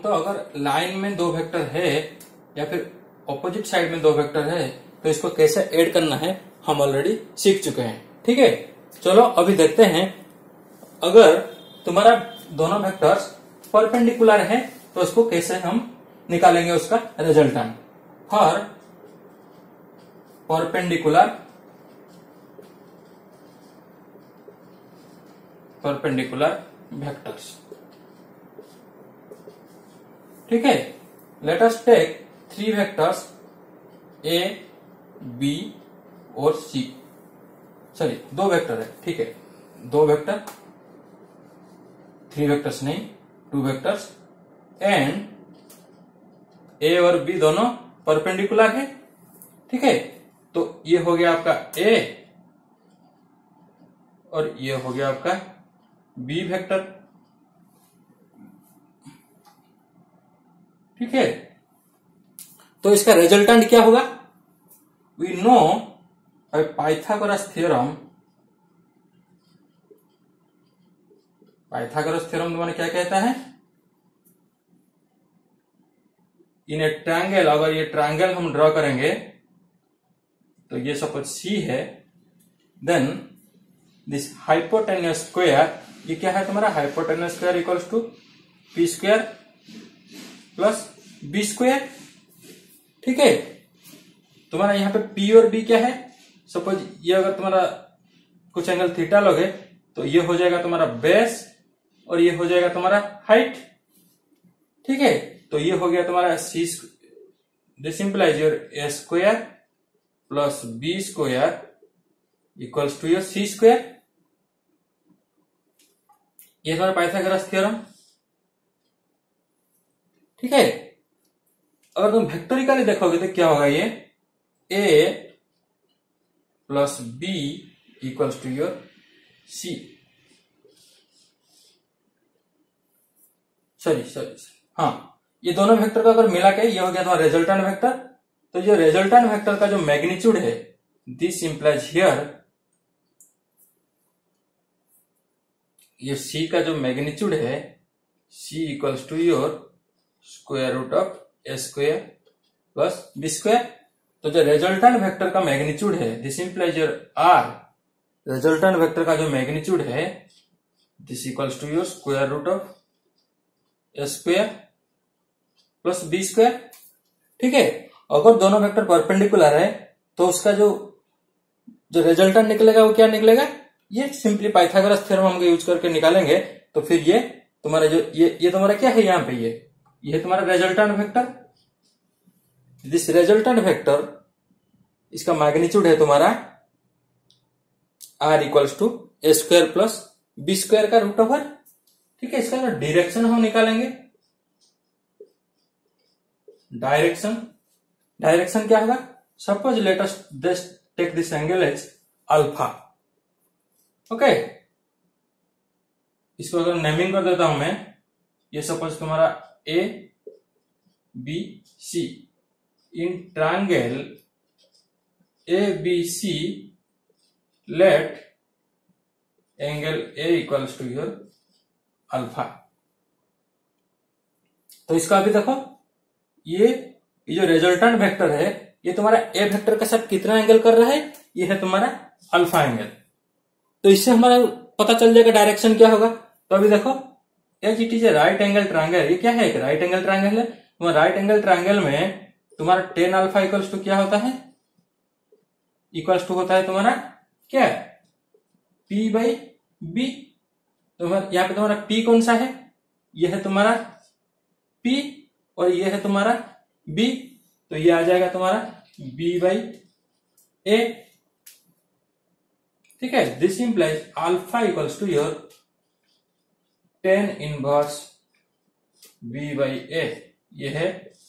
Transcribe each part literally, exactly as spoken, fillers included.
तो अगर लाइन में दो वेक्टर है या फिर ऑपोजिट साइड में दो वेक्टर है तो इसको कैसे ऐड करना है हम ऑलरेडी सीख चुके हैं। ठीक है, चलो अभी देखते हैं। अगर तुम्हारा दोनों वेक्टर्स परपेंडिकुलर है तो उसको कैसे हम निकालेंगे उसका resultant. For perpendicular perpendicular vectors. ठीक है, let us take three vectors A B और सी। सॉरी, दो वेक्टर है। ठीक है, दो वेक्टर, थ्री वेक्टर्स नहीं, टू वेक्टर्स, एंड ए और बी दोनों परपेंडिकुलर है। ठीक है, तो ये हो गया आपका ए और ये हो गया आपका बी वेक्टर। ठीक है, तो इसका रिजल्टेंट क्या होगा? We know Pythagoras theorem. Pythagoras theorem तुम्हारा क्या कहता है? इन ए ट्रायंगल, अगर ये ट्रायंगल हम ड्रॉ करेंगे तो ये सपोज सी है, देन दिस हाइपोटेन्यूस स्क्वायर, ये क्या है तुम्हारा? Hypotenuse square equals to P square plus B square. ठीक है, तुम्हारा यहाँ पे पी और बी क्या है? सपोज ये अगर तुम्हारा कुछ एंगल थीटा लोगे तो ये हो जाएगा तुम्हारा बेस और ये हो जाएगा तुम्हारा हाइट। ठीक है, तो ये हो गया तुम्हारा C, this implies your A square plus B square equals to your C square. ये तुम्हारा पाइथागोरस थ्योरम। ठीक है, अगर तुम वेक्टोरिकली देखोगे तो क्या होगा? ये A plus B equals to your C. Sorry sorry हाँ, ये दोनों वेक्टर का अगर मिला के ये हो गया तुम्हारा रिजल्टेंट वेक्टर। तो जो रिजल्टेंट वेक्टर का जो मैग्नीट्यूड है, दिस इंप्लाइज हियर, ये सी का जो मैग्नीट्यूड है, C equals to your square root of A square plus B square. तो जो रिजल्टेंट वेक्टर का मैग्नीट्यूड है, this implies your R, resultant vector का जो मैग्नीट्यूड है, this equals to your square root of A square plus B square. ठीक है, अगर दोनों वेक्टर परपेंडिकुलर है तो उसका जो जो रिजल्टेंट निकलेगा वो क्या निकलेगा? ये सिंपली पाइथागोरस थ्योरम हम यूज करके निकालेंगे। तो फिर ये तुम्हारा जो ये ये तुम्हारा क्या है? यहाँ पे ये ये तुम्हारा resultant vector. This resultant vector, इसका मैग्नीट्यूड है तुम्हारा R equals to A square plus B square का रूट ओवर। ठीक है, इसका जो डायरेक्शन हम निकालेंगे, डायरेक्शन डायरेक्शन क्या होगा? Suppose let us just take this angle as alpha. Okay, इसको अगर नेमिंग कर देता हूं मैं, ये सपोज तुम्हारा A B C, in triangle A B C let angle A equals to your alpha. तो इसका अभी देखो, ये ये जो रिजल्टेंट वेक्टर है, ये तुम्हारा ए वेक्टर के साथ कितना एंगल कर रहा है? ये है तुम्हारा अल्फा एंगल। तो इससे हमारा पता चल जाएगा डायरेक्शन क्या होगा। तो अभी देखो, as it is a right angle triangle. ये क्या है? एक राइट एंगल ट्रायंगल है। तुम्हारा राइट एंगल ट्रायंगल में तुम्हारा टेन अल्फा इक्वल्स टू क्या होता है? इक्वल्स टू होता है तुम्हारा क्या? P by B. तुम्हारा यहाँ पे तुम्हारा पी कौन सा है? ये है तुम्हारा पी और ये है तुम्हारा बी। तो ये आ जाएगा तुम्हारा बी बाई ए। ठीक है, this implies alpha equals to your tan inverse B by A. ये है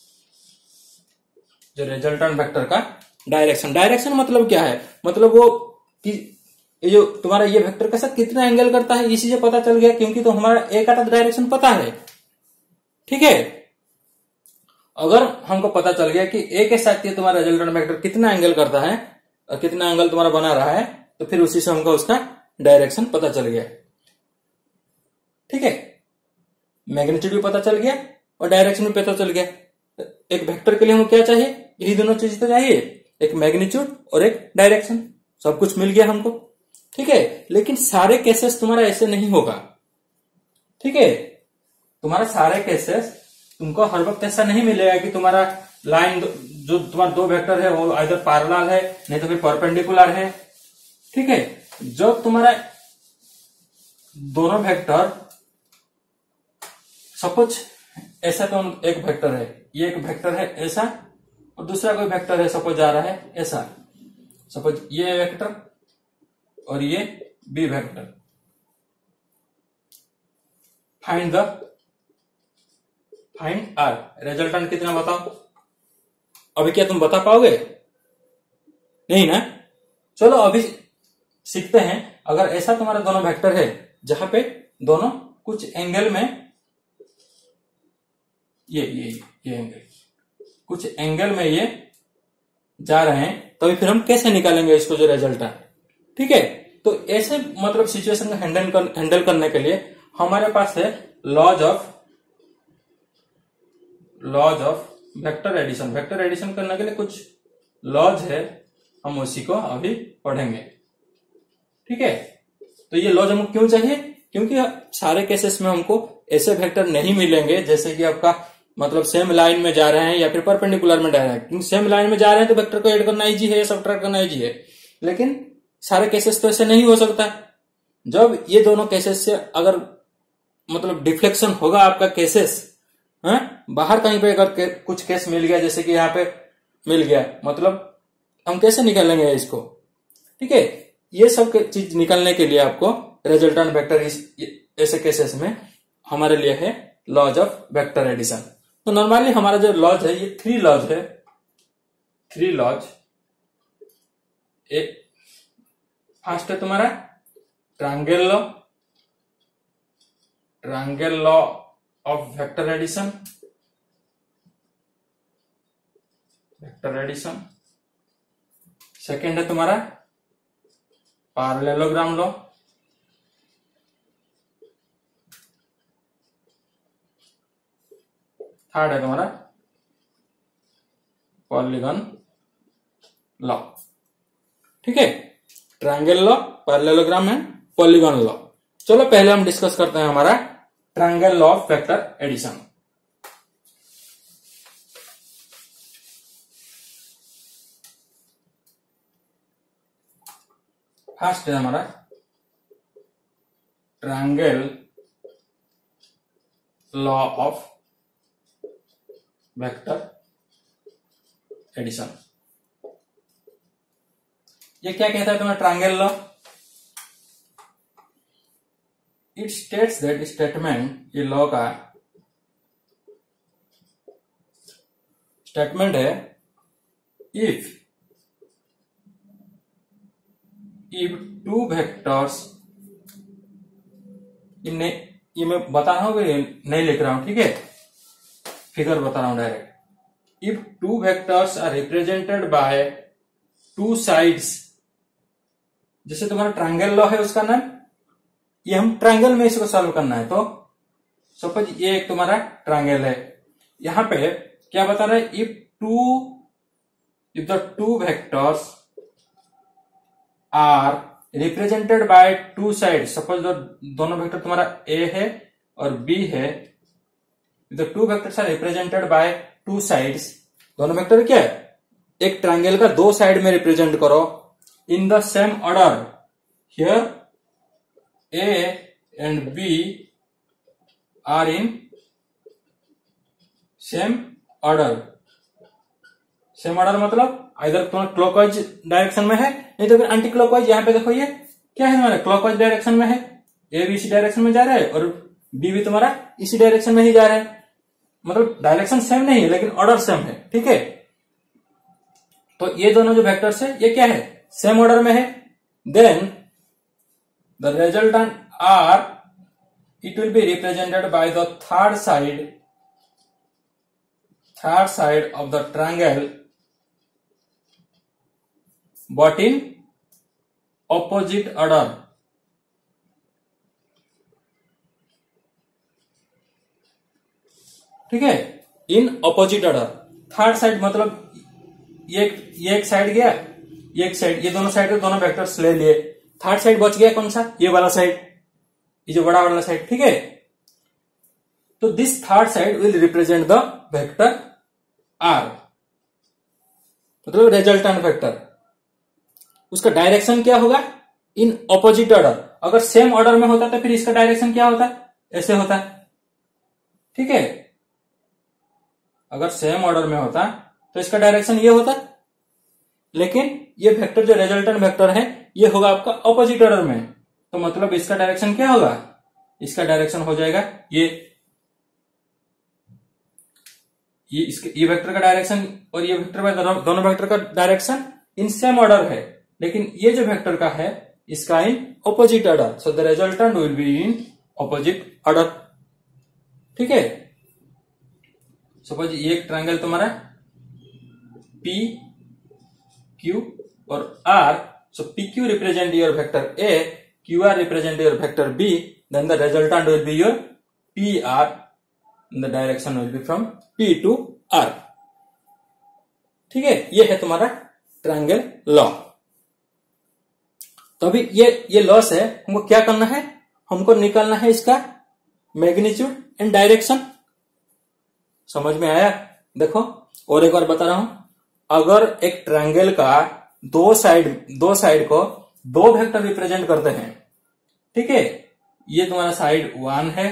जो रिजल्टेंट वेक्टर का डायरेक्शन। डायरेक्शन मतलब क्या है? मतलब वो कि ये जो तुम्हारा ये वेक्टर के साथ कितना एंगल करता है, इसी से पता चल गया, क्योंकि तो हमारा ए का डायरेक्शन पता है। ठीक है, अगर हमको पता चल गया कि ए के साथ ये तुम्हारा रिजल्टेंट वेक्टर कितना एंगल करता है और कितना एंगल तुम्हारा बना रहा है, तो फिर उसी से हमको उसका डायरेक्शन पता चल गया। ठीक है, मैग्नीट्यूड भी पता चल गया और डायरेक्शन भी पता चल गया। एक वेक्टर के लिए हमको क्या चाहिए, यही दोनों चीज तो चाहिए, एक मैग्नीट्यूड और एक डायरेक्शन, सब कुछ मिल गया हमको। ठीक है, लेकिन सारे केसेस तुम्हारा ऐसे नहीं होगा। ठीक है, तुम्हारा सारे केसेस तुमको हर वक्त ऐसा नहीं मिलेगा कि तुम्हारा लाइन जो तुम्हारा दो वेक्टर है वो इधर पैरेलल है नहीं तो फिर परपेंडिकुलर है। ठीक है, जब तुम्हारा दोनों वेक्टर सपोज ऐसा, तो एक वेक्टर है, ये एक वेक्टर है ऐसा और दूसरा कोई वेक्टर है सपोज जा रहा है ऐसा, सपोज ये वेक्टर और ये B vector, find the find R, resultant कितना बताओ। अभी क्या तुम बता पाओगे, नहीं ना। चलो अभी सीखते हैं। अगर ऐसा तुम्हारा दोनों वेक्टर है जहां पे दोनों कुछ एंगल में, ये ये ये एंगल कुछ एंगल में ये जा रहे हैं, तो फिर हम कैसे निकालेंगे इसको जो रिजल्ट है। ठीक है, तो ऐसे मतलब सिचुएशन को हैंडल कर, हैंडल करने के लिए हमारे पास है laws of laws of vector addition. Vector addition करने के लिए कुछ लॉज है, हम उसी को अभी पढ़ेंगे। ठीक है, तो ये लॉज हमको क्यों चाहिए, क्योंकि सारे केसेस में हमको ऐसे वेक्टर नहीं मिलेंगे जैसे कि आपका मतलब सेम लाइन में जा रहे हैं या फिर परपेंडिकुलर में जा रहे हैं। क्योंकि सेम लाइन में जा रहे हैं तो वेक्टर को ऐड करना इजी है, सब्ट्रैक्ट करना इजी है, लेकिन सारे केसेस तो ऐसे नहीं हो सकता। जब ये दोनों केसेस से अगर मतलब डिफ्लेक्शन होगा आपका केसेस, है बाहर कहीं पे अगर के, कुछ केस मिल गया जैसे कि यहाँ पे मिल गया, मतलब हम कैसे निकालेंगे इसको। ठीक है, ये सब चीज निकालने के लिए आपको रिजल्टेंट वेक्टर इस ऐसे केसेस में हमारे लिए है लॉज ऑफ वेक्टर एडिशन। तो नॉर्मली हमारा जो लॉज है ये थ्री लॉज है, थ्री लॉज। एक फर्स्ट है तुम्हारा triangle law, triangle law of vector addition, vector addition. Second है तुम्हारा पैरेललोग्राम लॉ, थर्ड है तुम्हारा पॉलीगॉन लॉ। ठीक है, triangle law, parallelogram and polygon law. चलो पहले हम डिस्कस करते हैं हमारा triangle law of vector addition. First है हमारा triangle law of vector addition. ये क्या कहता है तुम्हारा triangle law, it states that statement, ये लॉ का स्टेटमेंट है, इफ इफ टू वेक्टर्स, ये ये मैं बता रहा हूं, नहीं लिख रहा हूं, ठीक है, फिगर बता रहा हूं direct. If two vectors are represented by two sides, जैसे तुम्हारा ट्रायंगल लॉ है उसका नाम, ये हम ट्रायंगल में इसको सॉल्व करना है। तो सपोज ये एक तुम्हारा ट्रायंगल है, यहां पे क्या बता रहा है, if two if the two vectors are represented by two side, suppose दोनों वेक्टर तुम्हारा ए है और बी है, the two vectors are represented by two sides, दोनों वेक्टर क्या है, एक ट्रायंगल का दो साइड में रिप्रेजेंट करो in the same order, here A and B are in same order. Same order मतलब इधर तुम्हारा क्लॉकवाइज डायरेक्शन में है, नहीं तो फिर एंटी क्लॉकवाइज। यहाँ पे देखो ये क्या है, तुम्हारा क्लॉकवाइज डायरेक्शन में है, ए भी इसी डायरेक्शन में जा रहा है और बी भी तुम्हारा इसी डायरेक्शन में ही जा रहा है, मतलब डायरेक्शन सेम नहीं है लेकिन ऑर्डर सेम है। ठीक है, तो ये दोनों जो वेक्टर्स है ये क्या है, सेम ऑर्डर में है। Then the resultant R, it will be represented by the third side, third side of the triangle but in opposite order। ठीक है, in opposite order. Third side मतलब ये ये एक साइड गया, ये एक साइड, ये दोनों साइड के दोनों वेक्टर्स ले लिए। थर्ड साइड बच गया कौन सा, ये वाला साइड, ये जो बड़ा वाला साइड, ठीक है। तो this third side will represent the vector R, मतलब रिजल्टेंट वेक्टर। उसका डायरेक्शन क्या होगा, इन ऑपोजिट ऑर्डर। अगर सेम ऑर्डर में होता तो फिर इसका डायरेक्शन क्या होता, ऐसे होता, ठीक है। अगर सेम ऑर्डर में होता तो इसका डायरेक्शन ये होता, लेकिन ये वेक्टर जो रिजल्टेंट वेक्टर है ये होगा आपका ऑपोजिट ऑर्डर में, तो मतलब इसका डायरेक्शन क्या होगा, इसका डायरेक्शन हो जाएगा ये ये इसके ये वेक्टर का डायरेक्शन और ये वेक्टर का, दोनों वेक्टर का डायरेक्शन इन सेम ऑर्डर है, लेकिन ये जो वेक्टर का है इसका in opposite order. So the resultant will be in opposite order, ठीक है। सपोज ये एक ट्रायंगल तुम्हारा पी क्यू और R, so P Q represent your vector A, Q R represent your vector B, then the resultant will be your P R, the direction will be from P to R, ठीक है। ये है तुम्हारा triangle law. तो अभी ये ये loss है, हमको क्या करना है, हमको निकालना है इसका मैग्नीट्यूड एंड डायरेक्शन। समझ में आया? देखो और एक बार बता रहा हूं, अगर एक ट्रायंगल का दो साइड दो साइड को दो वेक्टर रिप्रेजेंट करते हैं, ठीक है, ये तुम्हारा साइड वन है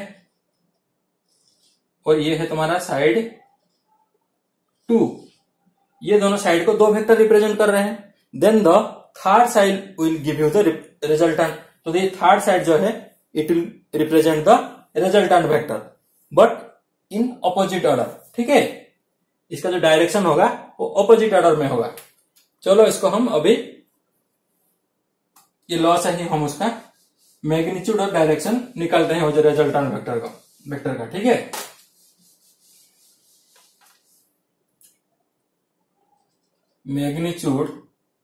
और ये है तुम्हारा साइड टू, ये दोनों साइड को दो वेक्टर रिप्रेजेंट कर रहे हैं, then the third side will give you the resultant. तो ये थर्ड साइड जो है it will represent the resultant vector but in opposite order, ठीक है। इसका जो डायरेक्शन होगा वो ऑपोजिट ऑर्डर में होगा। चलो इसको हम अभी ये लॉ से ही हम उसका मैग्नीट्यूड और डायरेक्शन निकालते हैं वो जो रिजल्टेंट वेक्टर का वेक्टर का ठीक है। Magnitude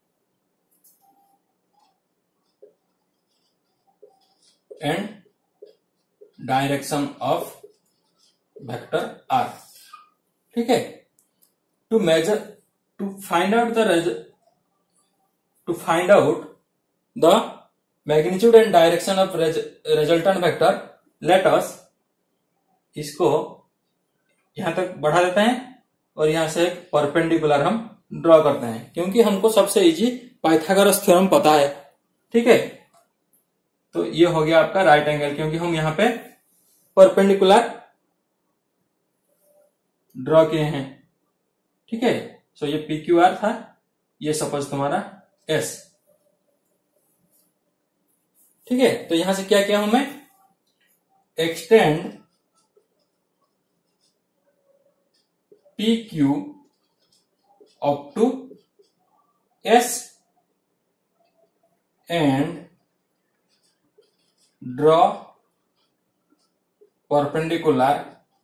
and direction of vector R, ठीक है। To measure to find out the to find out the magnitude and direction of resultant vector, let us इसको यहां तक बढ़ा देते हैं और यहां से एक परपेंडिकुलर हम ड्रॉ करते हैं, क्योंकि हमको सबसे इजी पाइथागोरस थ्योरम पता है, ठीक है। तो ये हो गया आपका राइट एंगल, क्योंकि हम यहां पे परपेंडिकुलर ड्रॉ किए हैं, ठीक है। सो ये पी क्यू आर था, ये सपोज तुम्हारा एस, ठीक है। तो यहां से क्या किया हूं मैं, extend P Q up to S and draw perpendicular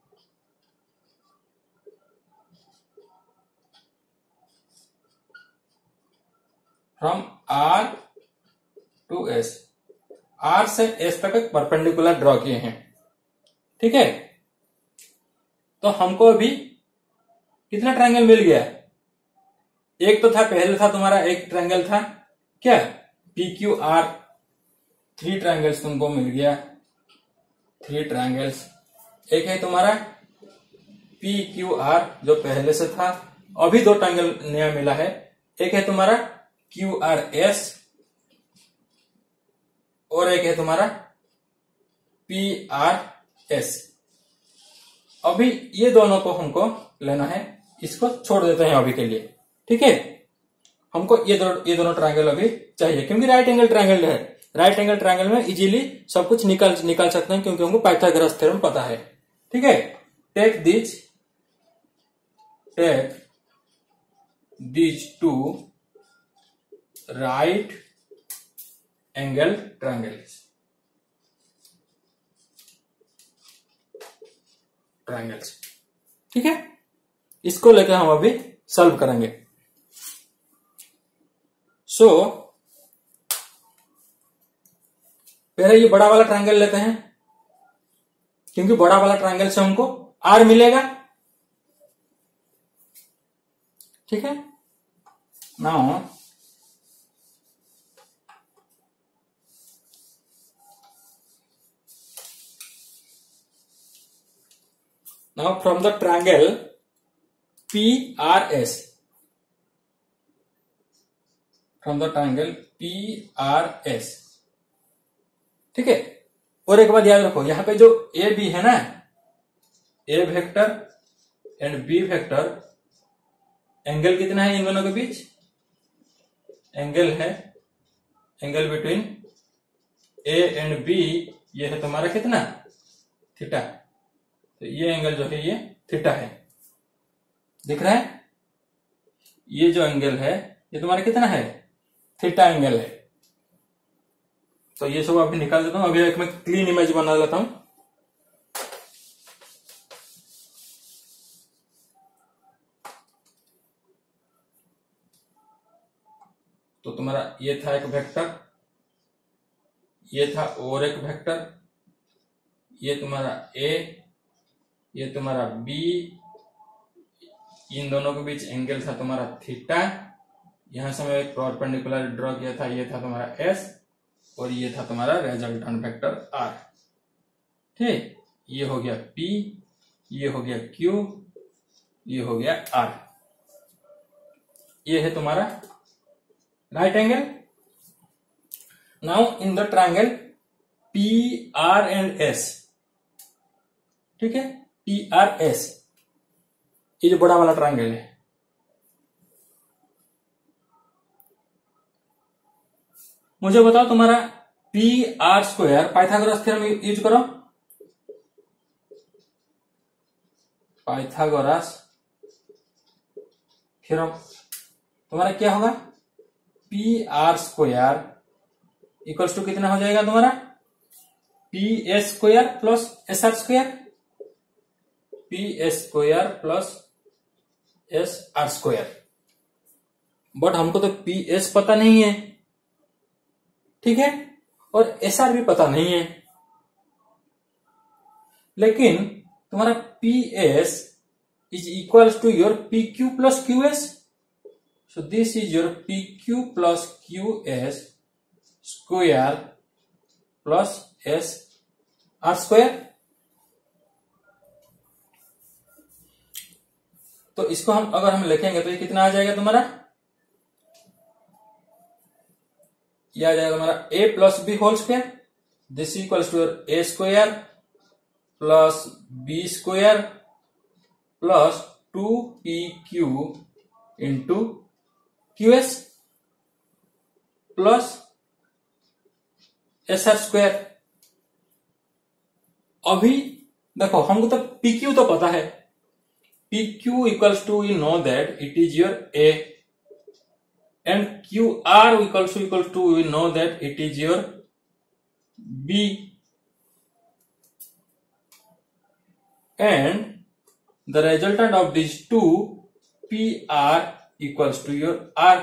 from R to S, R से एस तक एक परपेंडिकुलर ड्रॉ किए हैं, ठीक है। तो हमको अभी कितना ट्रायंगल मिल गया, एक तो था पहले था तुम्हारा एक ट्रायंगल था क्या P Q R, three triangles तुमको मिल गया, थ्री ट्रायंगल्स। एक है तुम्हारा पी क्यू आर जो पहले से था, अभी दो ट्रायंगल नया मिला है, एक है तुम्हारा क्यू आर एस और एक है तुम्हारा पी आर एस। अभी ये दोनों को हमको लेना है, इसको छोड़ देते हैं अभी के लिए, ठीक है। हमको ये दो ये दोनों ट्रायंगल अभी चाहिए, क्योंकि राइट एंगल ट्रायंगल है, राइट एंगल ट्रायंगल में इजीली सब कुछ निकाल निकाल सकते हैं, क्योंकि हमको पाइथागोरस थ्योरम पता है, ठीक है। Take this take this two right angle triangles triangles ठीक है। इसको लेकर हम अभी सॉल्व करेंगे। सो so, पहले ये बड़ा वाला ट्रायंगल लेते हैं, क्योंकि बड़ा वाला ट्रायंगल से हमको आर मिलेगा, ठीक है। Now now from the triangle P R S, from the triangle P R S, ठीक है। और एक बात याद रखो, यहां पे जो ए बी है ना, A vector and B vector, angle कितना है इन दोनों के बीच? एंगल है, angle between A and B, ये है तुम्हारा कितना? थीटा। तो ये एंगल जो है ये थीटा है, दिख रहा है? ये जो एंगल है ये तुम्हारा कितना है? थीटा एंगल है। तो ये सब अभी निकाल देता हूं। अभी एक मैं क्लीन इमेज बना लेता हूं। तो तुम्हारा ये था एक वेक्टर, ये था और एक वेक्टर, ये तुम्हारा ए, ये तुम्हारा बी, इन दोनों के बीच एंगल था तुम्हारा थीटा। यहां से मैं एक परपेंडिकुलर ड्रॉ किया था, ये था तुम्हारा एस, और ये था तुम्हारा रिजल्टेंट वेक्टर आर। ठीक, ये हो गया पी, ये हो गया क्यू, ये हो गया आर। ये है तुम्हारा right angle. Now in the triangle P R and S, ठीक है, पी आर एस, ये जो बड़ा वाला ट्रायंगल है, मुझे बताओ तुम्हारा P R square, Pythagoras theorem use करो। पाइथागोरस थ्योरम तुम्हारा क्या होगा? P R square equals to कितना हो जाएगा तुम्हारा? P S square plus S R square, P S square plus S R square. But हमको तो पी एस पता नहीं है, ठीक है, और एस आर भी पता नहीं है। लेकिन तुम्हारा P S is equals to your P Q plus Q S. So this is your P Q plus Q S square plus S R square. तो इसको हम अगर हम लिखेंगे तो ये कितना आ जाएगा तुम्हारा? ये आ जाएगा हमारा A plus B whole square, this equals to your A square plus B square plus two P Q into Q S plus S R square. अभी देखो हमको तो पी क्यू तो पता है, P Q equals to, you know that it is your A, and Q R equals to equals to we know that it is your B, and the resultant of these two P R equals to your R।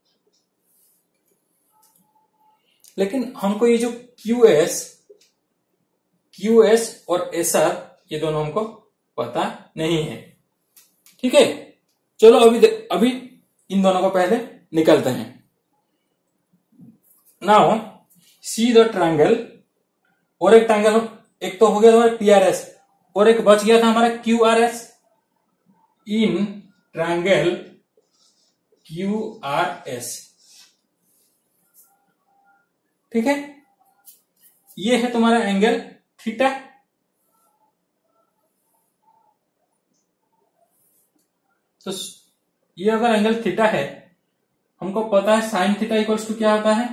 लेकिन हमको ये जो Q S, Q S और S R ये दोनों हमको पता नहीं है, ठीक है। चलो अभी अभी इन दोनों को पहले निकलते हैं। नाउ सी द ट्रायंगल, और एक ट्रायंगल, एक तो हो गया हमारा पी आर एस, और एक बच गया था हमारा Q R S. In triangle Q R S, ठीक है, ये है तुम्हारा एंगल थीटा। तो ये अगर एंगल थीटा है, हमको पता है साइन थीटा इक्वल्स टू क्या होता है?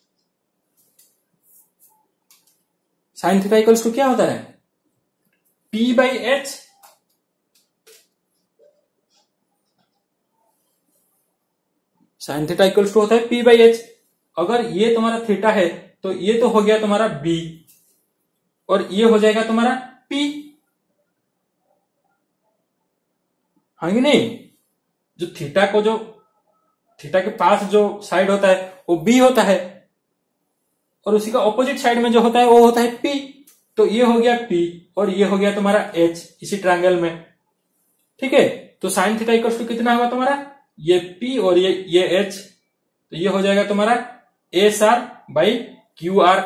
साइन थीटा इक्वल्स टू क्या होता है? P by H. Sine theta equals to होता है पी बाई एच। अगर ये तुम्हारा थीटा है तो ये तो हो गया तुम्हारा बी, और ये हो जाएगा तुम्हारा पी, हाँ कि नहीं? जो थीटा को, जो थीटा के पास जो साइड होता है वो बी होता है, और उसी का ऑपोजिट साइड में जो होता है वो होता है पी। तो ये हो गया पी और ये हो गया तुम्हारा एच इसी ट्रायंगल में, ठीक है। तो साइन थीटा इक्वल्स टू कितना होगा तुम्हारा? ये P और ये ये H, तो ये हो जाएगा तुम्हारा S R by Q R,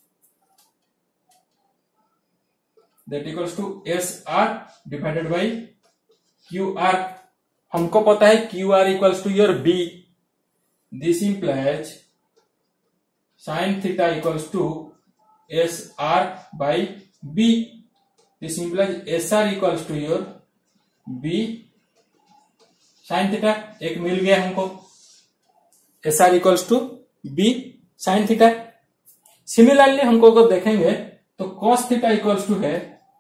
that equals to S R divided by Q R. हमको पता है Q R equals to your B, this implies sine theta equals to S R by B, this implies S R equals to your B sine theta. एक मिल गया हमको, S R equals to B sine theta. Similarly हमको अगर देखेंगे तो cos theta equals to है,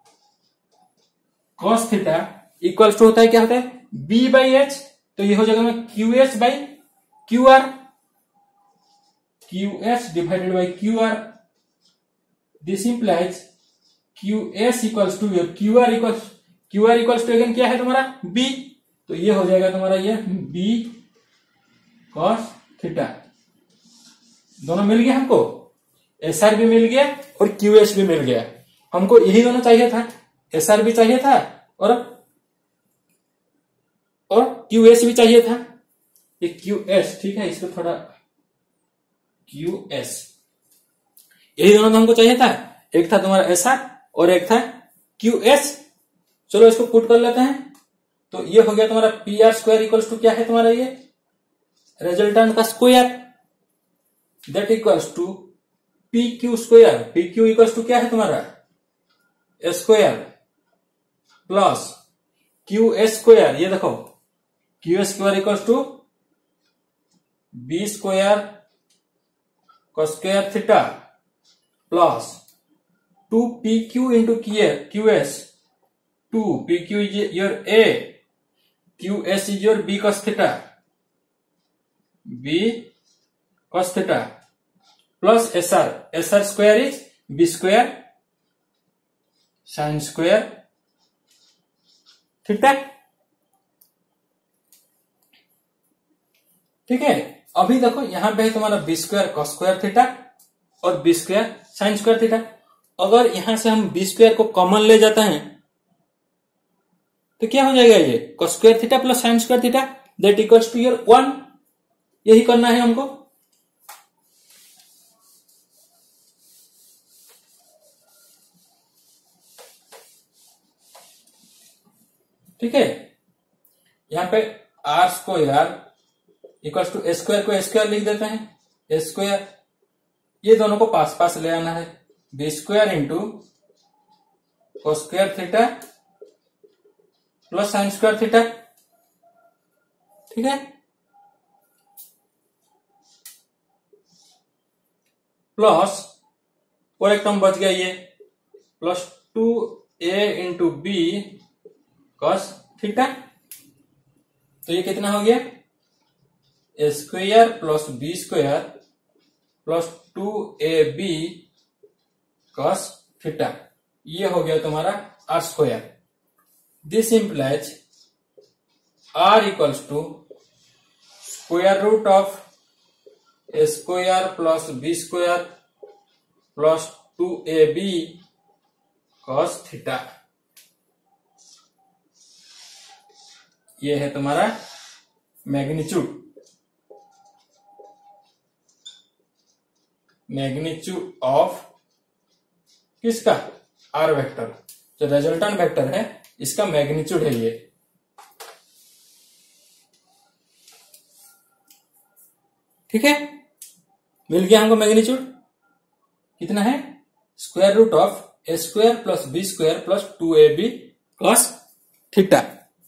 cos theta equals to होता है क्या होता है बी बाई एच, तो ये हो जाएगा Q H by Q R, Q H divided by Q R, this implies Q S equals to Q R equals Q R equals to again क्या है तुम्हारा बी, तो ये हो जाएगा तुम्हारा ये बी कॉस थीटा। दोनों मिल गया हमको, एस आर भी मिल गया और क्यू एस भी मिल गया। हमको यही दोनों चाहिए था, एस आर भी चाहिए था और और क्यू एस भी चाहिए था। ये क्यू एस ठीक है, इसको थोड़ा क्यू एस, यही दोनों तो हमको चाहिए था, एक था तुम्हारा एस आर और एक था क्यू एस। चलो इसको पुट कर लेते हैं, तो ये हो गया तुम्हारा P R square equals to क्या है तुम्हारा ये रिजल्टेंट का square, that equals to P Q square, P Q equals to क्या है तुम्हारा square plus Q S square, ये देखो Q S square equals to B square cos square theta plus two P Q into Q S, two P Q is your A, Q S is your B cos theta, B cos theta plus S R, S R square is B square sine square theta. ठीक है, अभी देखो यहां पे है तुम्हारा B square cos square theta और B square sine square theta. अगर यहां से हम बी स्क्वायर को कॉमन ले जाते हैं तो क्या हो जाएगा ये cos square theta plus sine square theta, that equals to your one. यही करना है हमको। ठीक है, यहां पे R square equals to A square को ए स्क्वायर लिख देते हैं, ए स्क्वायर, ये दोनों को पास पास ले आना है, B square into cos square theta plus sine square theta. ठीक है, प्लस और एक टर्म बच गया ये plus two A into B cos theta, तो ये कितना हो गया A square plus B square plus two A B cos theta, ये हो गया तुम्हारा R square. This implies R equals to square root of A square plus B square plus two A B cos theta. ये है तुम्हारा magnitude, magnitude of किसका R vector, जो resultant vector है इसका मैग्नीट्यूड है ये। ठीक है, मिल गया हमको मैग्नीट्यूड, कितना है square root of A square plus B square plus two A B cos theta.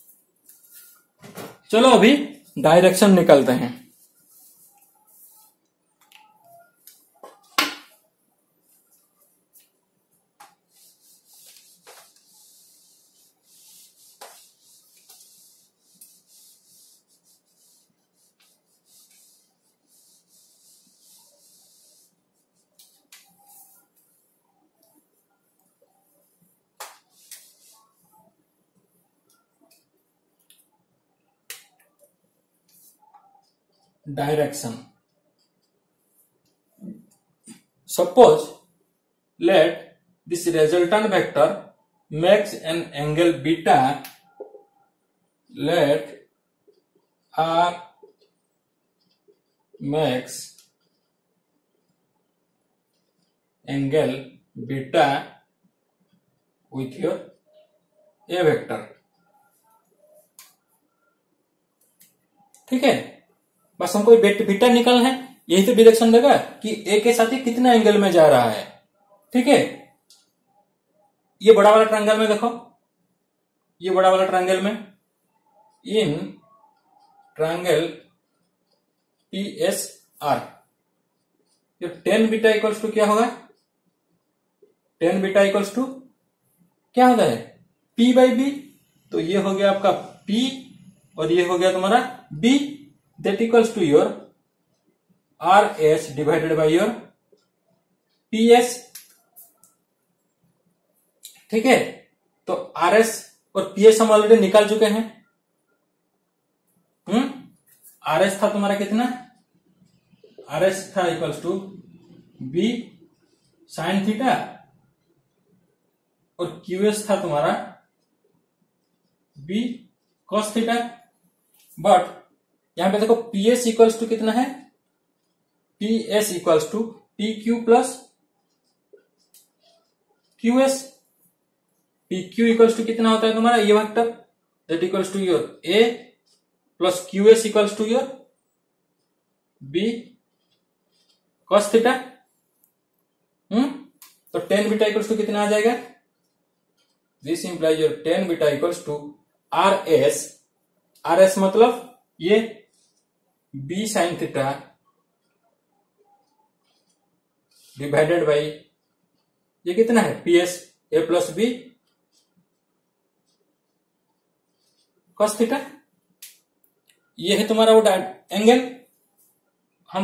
चलो अभी डायरेक्शन निकालते हैं। Direction. Suppose let this resultant vector makes an angle beta, let R makes angle beta with your A vector. ठीक है, बस हमको beta निकालना है, यही तो डायरेक्शन देगा कि ए के साथ ही कितना एंगल में जा रहा है। ठीक है, ये बड़ा वाला ट्रायंगल में देखो, ये बड़ा वाला ट्रायंगल में in triangle P S R ये टेन बीटा इक्वल्स टू क्या होगा, टेन बीटा इक्वल्स टू क्या होता है P बाई बी। तो ये हो गया आपका P और ये हो गया तुम्हारा B, that equals to your R H divided by your P S. ठीक है, तो आर एस और पी एस हम ऑलरेडी निकाल चुके हैं। हम्म आर एस था तुम्हारा कितना, आर एस था equals to B sine theta और क्यू एस था तुम्हारा बी कॉस थीटा। बट यहां पे देखो पी एस इक्वल्स टू कितना है, P S equals to P Q plus Q S. P Q equals to कितना होता है तुम्हारा ये vector, that equals to your A plus Q S equals to your B cos theta. Hmm तो tan beta equals to कितना आ जाएगा, this implies your tan beta equals to R S, R S मतलब ये B sine theta divided by ये कितना है P S ए plus B cos theta. ये है तुम्हारा वो एंगल। हम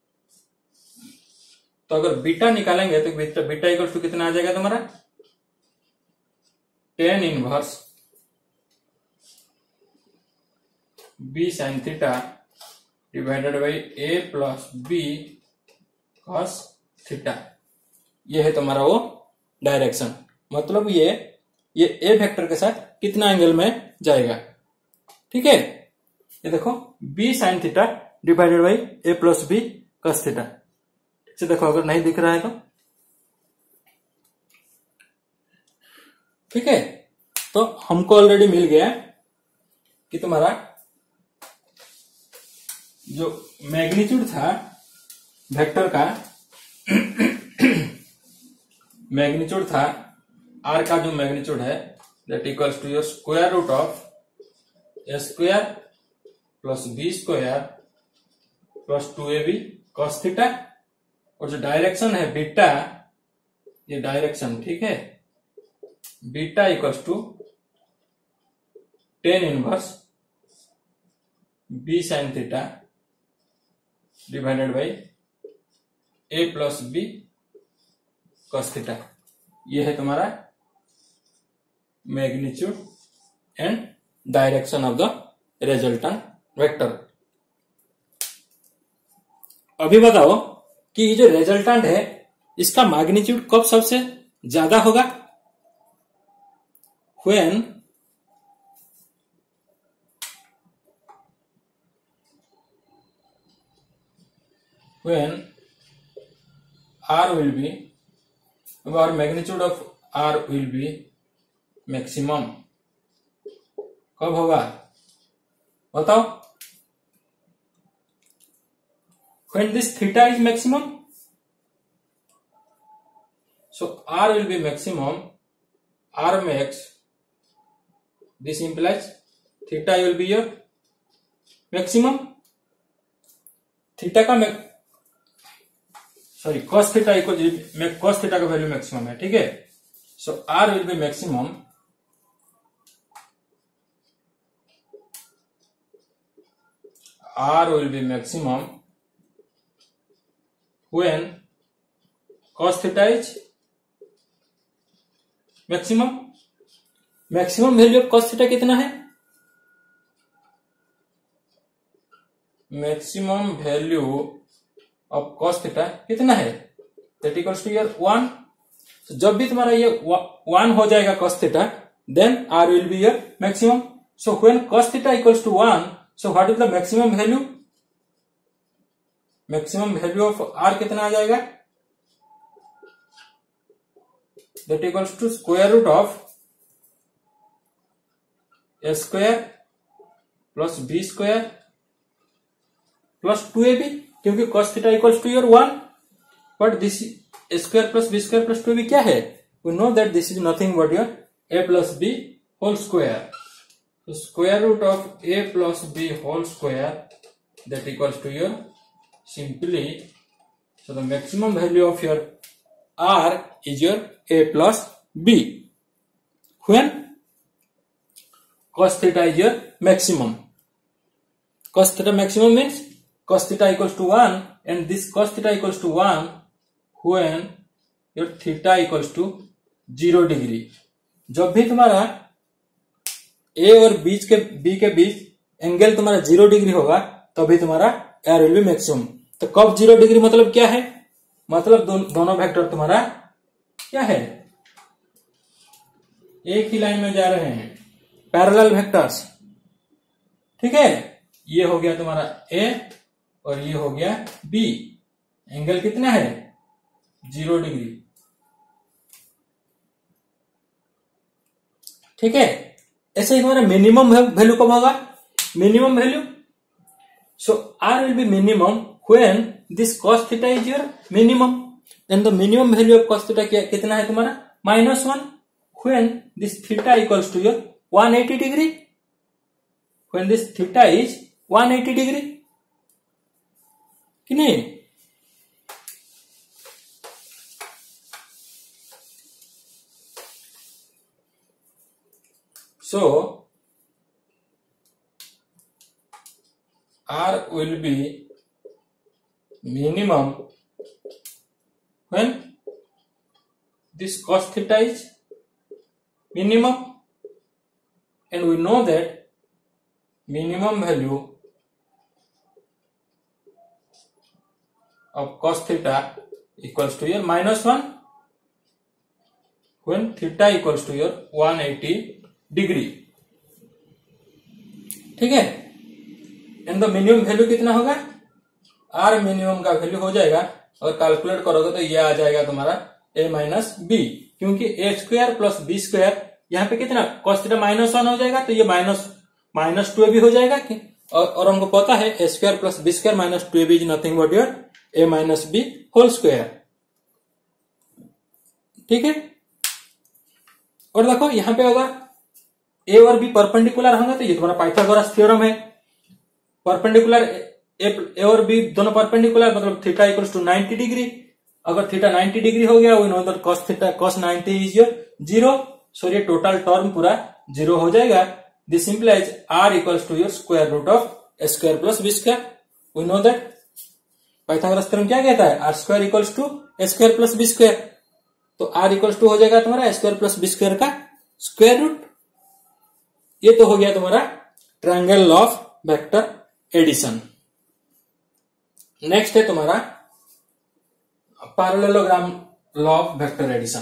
तो अगर बीटा निकालेंगे तो बीटा बीटा इक्वल टू कितना आ जाएगा तुम्हारा, tan inverse B sine theta divided by A plus B cos theta. ये है तुम्हारा वो डायरेक्शन, मतलब ये ये ए वेक्टर के साथ कितना एंगल में जाएगा। ठीक है, ये देखो B sine theta divided by A plus B cos theta. ठीक से देखो, अगर नहीं दिख रहा है तो ठीक है। तो हमको ऑलरेडी मिल गया कि तुम्हारा जो मैग्नीट्यूड था वेक्टर का, मैग्नीट्यूड था आर का जो मैग्नीट्यूड है that equals to your square root of A square plus B square plus two A B cos theta. और जो डायरेक्शन है बीटा, ये डायरेक्शन ठीक है, beta equals to tan inverse B sine theta divided by A plus B cos theta. ये है तुम्हारा magnitude and direction of the resultant vector. अभी बताओ कि ये जो रिजल्टेंट है इसका मैग्नीट्यूड कब सबसे ज्यादा होगा, when when r will be, or magnitude of r will be maximum। कब होगा बताओ, when this theta is maximum, so r will be maximum, r max, this implies theta will be your maximum। Theta का sorry cos theta equal cos theta का value maximum है। ठीक है, so r will be maximum r will be maximum when cos theta is maximum। Maximum value of cos theta कितना है, maximum value of cos theta कितना है, that equals to your one. जब भी तुम्हारा ये वन हो जाएगा cos theta, then r will be your maximum. So when cos theta equals to one, so what is the maximum value, maximum value of R कितना आ जाएगा, that equals to square root of A square plus B square plus two A B, क्योंकि cos theta equals to your one, but this A square plus B square plus two A B क्या है, we know that this is nothing but your A plus B whole square, so square root of a plus b whole square that equals to your simply, so the maximum value of your r is your a plus b when cos theta is your maximum. Cos theta maximum means cos theta equals to one, and this cos theta equals to one when your theta equals to zero degree. जब भी तुम्हारा ए और बीच के B के बीच angle तुम्हारा zero degree होगा तभी तुम्हारा आर विल बी मैक्सिमम। तो कब जीरो डिग्री मतलब क्या है, मतलब दो, दोनों वेक्टर तुम्हारा क्या है, एक ही लाइन में जा रहे हैं, पैरेलल वेक्टर्स, ठीक है। ये हो गया तुम्हारा ए और ये हो गया बी, एंगल कितना है, जीरो डिग्री, ठीक है। ऐसे ही तुम्हारा मिनिमम वैल्यू कब होगा, minimum value, so R will be minimum when this cos theta is your minimum, then the minimum value of cos theta क्या कितना है तुम्हारा, minus one, when this theta equals to your one eighty degree, when this theta is one eighty degree, कि नहीं। So R will be minimum when this cos theta is minimum, and we know that minimum value of cos theta equals to your minus one when theta equals to your one eighty degree, ठीक है। And the minimum value कितना होगा, are minimum का value हो जाएगा, और calculate करोगे तो ये आ जाएगा तुम्हारा ए माइनस बी, क्योंकि A square plus B square यहाँ पे कितना cos थीटा माइनस वन हो जाएगा, तो ये minus minus two A B हो जाएगा कि, और, और हमको पता है A square plus B square minus two A B is nothing but your A minus B whole square, ठीक है। और देखो यहाँ पे अगर ए और बी परपेंडिकुलर होंगे तो ये तुम्हारा पाइथागोरस थ्योरम है, परपेंडिकुलर ए और बी दोनों परपेंडिकुलर मतलब theta equals to ninety degree, अगर थीटा नाइंटी डिग्री हो गया, we know that cos theta cos ninety is your zero, so ये टोटल टर्म पूरा जीरो हो जाएगा। This implies R equals to your square root of A square plus B square, we know that Pythagoras theorem क्या कहता है, R square equals to A square plus B square, तो R equals to हो जाएगा तुम्हारा A square plus B square का square root. ये तो हो गया तुम्हारा triangle law of vector addition. Next है तुम्हारा parallelogram law of vector addition.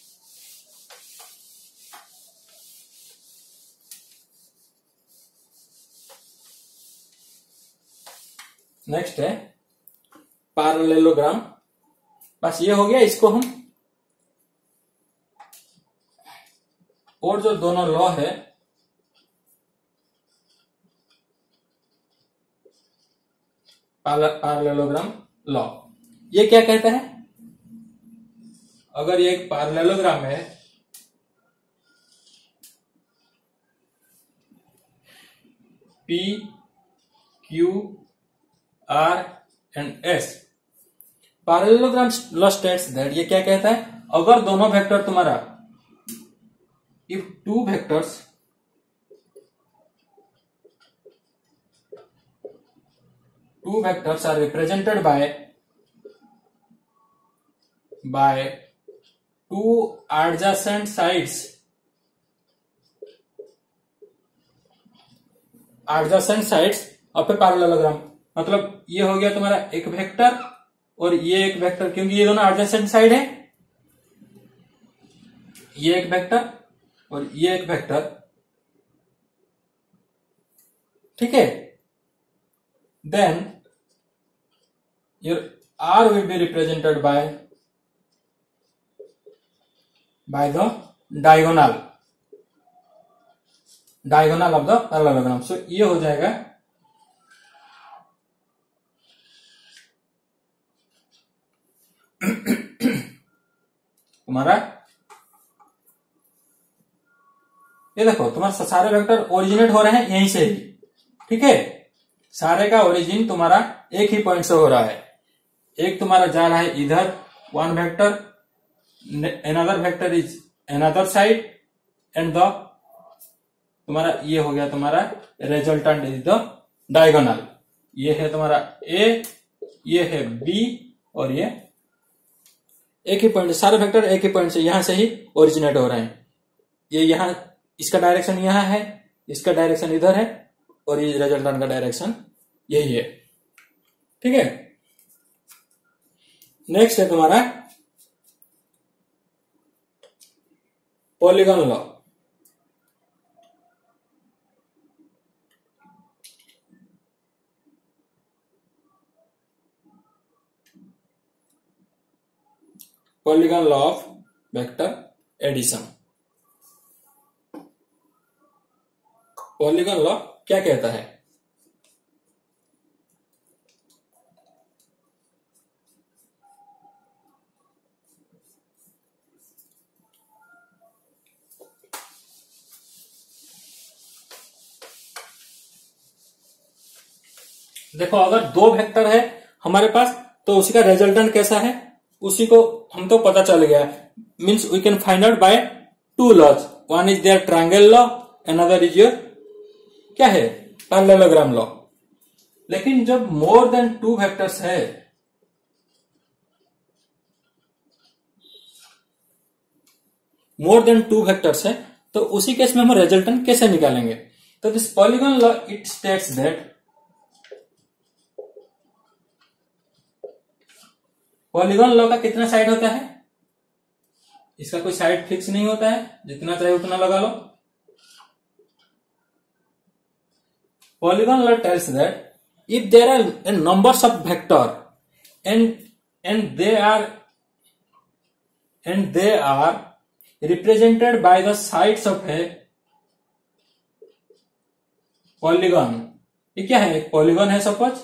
Next है पैरेललोग्राम, बस ये हो गया। इसको हम और जो दोनों लॉ है पैरेललोग्राम लॉ, ये क्या कहता है, अगर ये एक पैरेललोग्राम है P Q R and S, parallelogram law states that, ये क्या कहता है, अगर दोनों वेक्टर तुम्हारा, if two vectors two vectors are represented by by two adjacent sides, adjacent sides of a parallelogram, मतलब ये हो गया तुम्हारा एक वेक्टर और ये एक वेक्टर, क्योंकि ये दोनों adjacent साइड है, ये एक वेक्टर और ये एक वेक्टर, ठीक है। then your R will be represented by by the diagonal diagonal of the parallelogram. So ये हो जाएगा तुम्हारा, ये देखो तुम्हारा सारे वेक्टर ओरिजिनेट हो रहे हैं यहीं से ही, ठीक है। सारे का ओरिजिन तुम्हारा एक ही पॉइंट से हो रहा है। एक तुम्हारा जा रहा है इधर one vector, another vector is another side and the तुम्हारा ये हो गया तुम्हारा रिजल्टेंट इज द डायगोनल। ये है तुम्हारा ए, ये है बी और ये एक ही पॉइंट, सारे वेक्टर एक ही पॉइंट से यहां से ही ओरिजिनेट हो रहे हैं। ये यहां इसका डायरेक्शन यहां है, इसका डायरेक्शन इधर है और ये रिजल्टेंट का डायरेक्शन यही है, ठीक है। नेक्स्ट है तुम्हारा polygon law. Polygon law of vector addition. Polygon law क्या कहता है? देखो अगर दो वेक्टर है हमारे पास तो उसी का रिजल्टेंट कैसा है उसी को हम तो पता चल गया, means we can find out by two laws. One is their triangle law, another is your क्या है पैरेललोग्राम लॉ। लेकिन जब मोर देन टू वेक्टर्स है मोर देन टू वेक्टर्स है तो उसी केस में हम रिजल्टेंट कैसे निकालेंगे? तो this polygon law it states that polygon law का कितना साइड होता है? इसका कोई साइड फिक्स नहीं होता है, जितना चाहे उतना लगा लो। Polygon law tells that if there are numbers of vector and and they are and they are represented by the sides of a polygon. ये क्या है? एक पॉलीगॉन है सपोज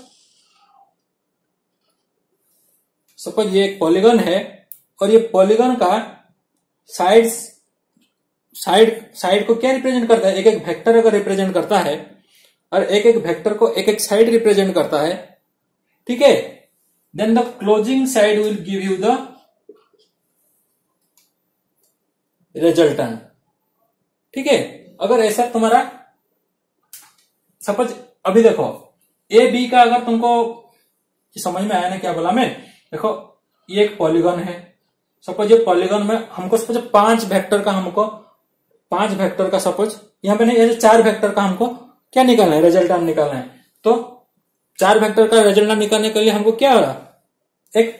सपोज ये एक पॉलीगॉन है और ये पॉलीगॉन का साइड्स साइड साइड को क्या रिप्रेजेंट करता है? एक एक वेक्टर अगर रिप्रेजेंट करता है और एक एक वेक्टर को एक एक साइड रिप्रेजेंट करता है, ठीक है, then the closing side will give you the resultant, ठीक है। अगर ऐसा तुम्हारा सपोज अभी देखो ए बी का अगर तुमको समझ में आया ना क्या बोला मैं? देखो ये एक पॉलीगॉन है, सपोज ये पॉलीगॉन में हमको सपोज पांच वेक्टर का हमको पांच वेक्टर का सपोज यहां पे नहीं, ऐसे चार वेक्टर का हमको क्या निकालना है? रिजल्टेंट निकालना है। तो चार वेक्टर का रिजल्टेंट निकालने के लिए हमको क्या हो रहा? एक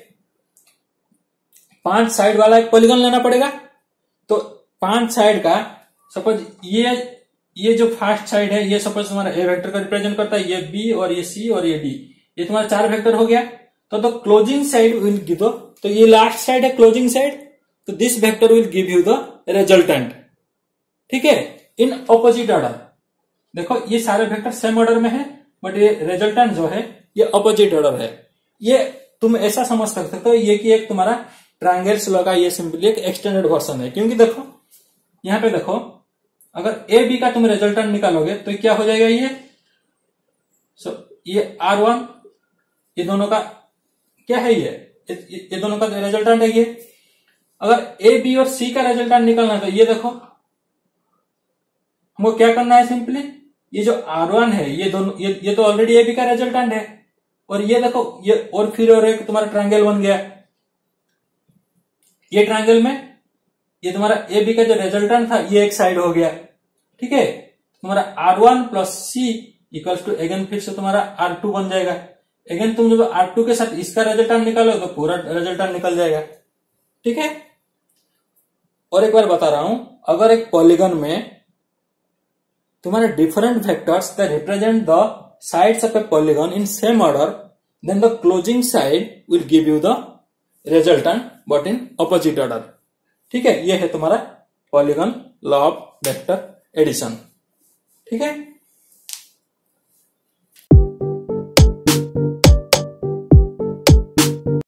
पांच साइड वाला एक पॉलीगॉन लेना पड़ेगा। तो पांच साइड का सपोज ये ये जो फर्स्ट साइड है ये सपोज तुम्हारा ए वेक्टर का रिप्रेजेंट करता है, ये बी और ये सी और ये डी, ये तुम्हारा चार वेक्टर हो गया। तो the closing side will give दो, तो ये लास्ट साइड है क्लोजिंग साइड, तो this vector will give you the resultant, ठीक है, इन ऑपोजिट ऑर्डर। देखो ये सारे वेक्टर सेम ऑर्डर में है बट ये रिजल्टेंट जो है ये ऑपोजिट ऑर्डर है। ये तुम ऐसा समझ सकते हो ये कि एक तुम्हारा ट्रायंगल्स लॉ का ये सिंपली एक एक्सटेंडेड वर्जन है, क्योंकि देखो यहां पे देखो अगर ए बी का तुम रिजल्टेंट निकालोगे तो क्या हो जाएगा? ये सो so, ये आर वन ये दोनों का क्या है? ये ये दोनों का रिजल्टेंट है ये। अगर ए बी और सी का रिजल्टेंट निकालना है तो ये देखो हमको क्या करना है, सिंपली ये जो आर वन है ये दोनों ये, ये तो ऑलरेडी ए बी का रिजल्टेंट है और ये देखो ये और फिर और एक तुम्हारा ट्रायंगल बन गया। ये ट्रायंगल में ये तुम्हारा ए बी का जो रिजल्टेंट था ये एक साइड हो गया, ठीक है। तुम्हारा R one plus C equals to again फिर से तुम्हारा आर टू बन जाएगा। अगेन तुम जब आर टू के साथ इसका रिजल्टेंट निकालो तो पूरा रिजल्टेंट निकल जाएगा, ठीक है। और एक बार बता रहा हूं, अगर एक पॉलीगन में तुम्हारे different vectors that represent the sides of a polygon in same order, then the closing side will give you the resultant but in opposite order. ठीक है, ये है तुम्हारा polygon law of vector addition. ठीक है.